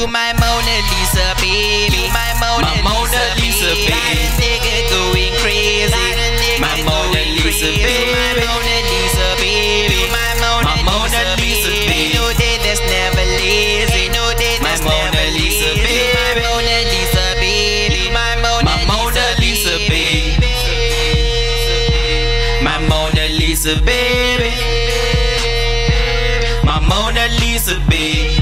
You my Mona Lisa, baby. You my Mona Lisa, baby. Got a nigga going crazy. My Mona Lisa, baby. My Mona Lisa, baby. My Mona Lisa, baby. No day that's never lazy. No day that's never lazy. My Mona Lisa, baby. My Mona Lisa, baby. My Mona Lisa, baby. My Mona Lisa, baby.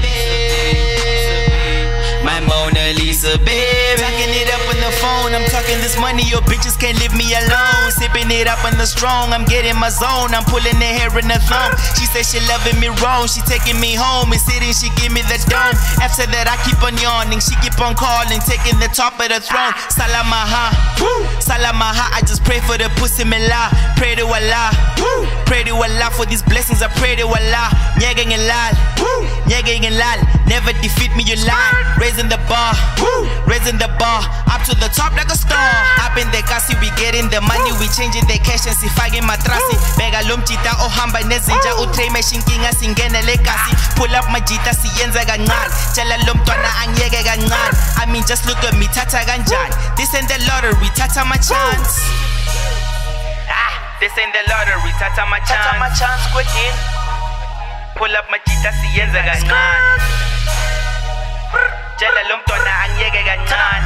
My Mona Lisa, baby. Talking it up on the phone, I'm talking this money, your bitches can't leave me alone. Sipping it up on the strong, I'm getting my zone, I'm pulling the hair in the thumb. She said she loving me wrong, she taking me home, and sitting, she give me the dome. After that I keep on yawning, she keep on calling, taking the top of the throne. Salamaha, Salamaha, I just pray for the pussy mela. Pray to Allah, pray to Allah for these blessings, I pray to Allah. Nyageng and lal, nyageng and lal, never defeat me, you lie. Raising the bar, raising the bar, up to the top like a star. Up in the kasi, we getting the money, we changing the cash and sifagin matrasi. Bega lomchita ohamba nezinja, Trey Mash inkinga singene lekasi. Pull up my jita siyenza gangan, chala lomtwana anyege gangan. I mean just look at me, tata ganjan. This ain't the lottery, tata my chance. This ain't the lottery, tata my chance. Tata my chance, quick in. Pull up my jita siyenza gangan. Chala lomtwana anyege gangan.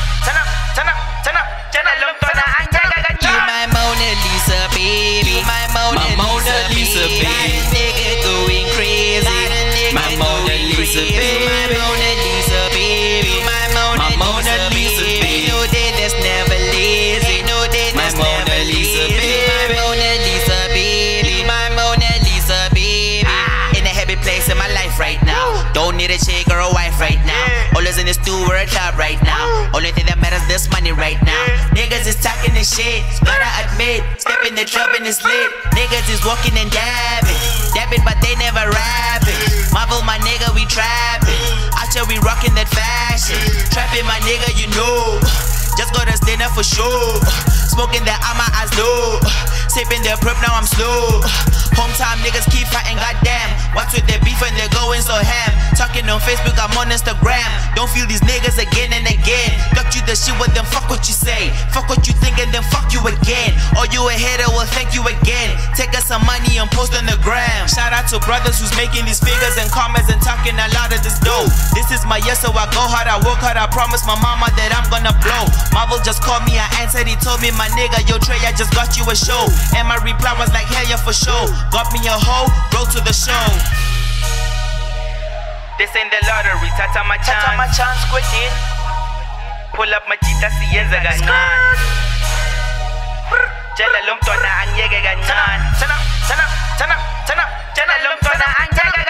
Chala lomtwana anyege gangan. You my Mona Lisa, baby. My Mona Lisa, baby. Got a nigga going crazy. My Mona Lisa, baby. My Mona Lisa, baby. My Mona Lisa, baby. No day that's never lazy. No day that's never lazy. My Mona Lisa, baby. My Mona Lisa, baby. In a happy place in my life right now. Don't need a chick or a wife right now. Always in the stew or a job right now. Only thing that matters this money right now. Niggas is talking this shit, gotta admit. Step in the trap and it's lit. Niggas is walking and dabbing, but they never rapping. Marvel my nigga, we trapping. Out here we rocking that fashion. Trapping my nigga, you know. Just got a dinner for sure. Smoking that on my eyes low. Sipping the prep, now I'm slow. Hometown niggas keep fighting, goddamn. What's with their beef and they're going so ham? Talking on Facebook, I'm on Instagram. Don't feel these niggas again and again. Got you the shit with them, fuck what you say. Fuck what you think and then fuck you again. Or you a hater, well thank you again. Take us some money and post on the gram. Shout out to brothers who's making these figures and comments and talking a lot of this dough. This is my year, so I go hard, I work hard. I promise my mama that I'm gonna blow. Marvel just called me, I answered, he told me, my nigga, yo Trey, I just got you a show. And my reply was like, hell yeah, for sure. Got me a hoe, roll to the show. This ain't the lottery, tata my chance. Tata my chance, quick in. Pull up my jita siyenza gangan. Chala lomtwana anyege gangan. Chala lomtwana anyege gangan.